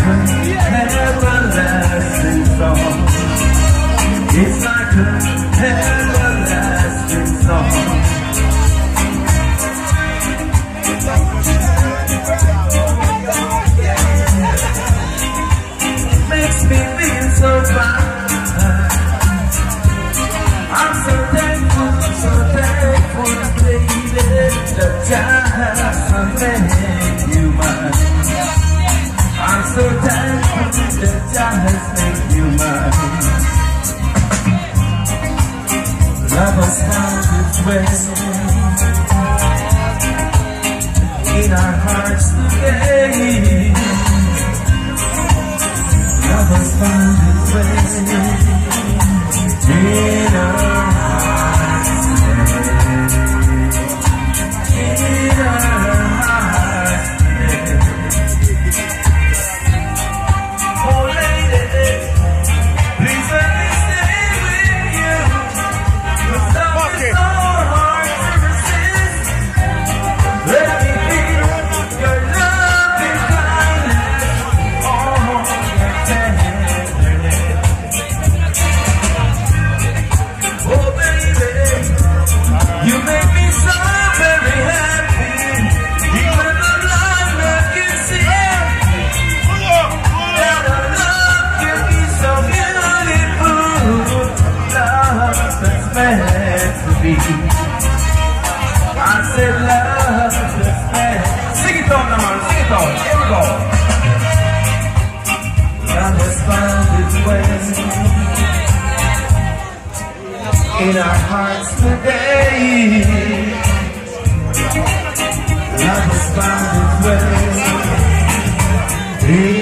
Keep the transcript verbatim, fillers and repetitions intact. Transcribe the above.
an everlasting song. It's like an everlasting song. Makes me feel so fine. I'm so thankful, so thankful, baby, that I made you mine. I'm so thankful that God has made you mine. Love has found its way in our hearts today. Love has found its way in our hearts today. In our hearts today. Oh lady, please let me stay with you. Your love is so hard to resist. Let me feel your love and kindness, all your tenderness. Oh baby, you make me so very happy. Even the blind man can see that our love can be so beautiful. Love that's meant to be. I said love that's meant. Sing it on now, sing it on. Here we go. Love has found its way in our hearts today. Love has found its way.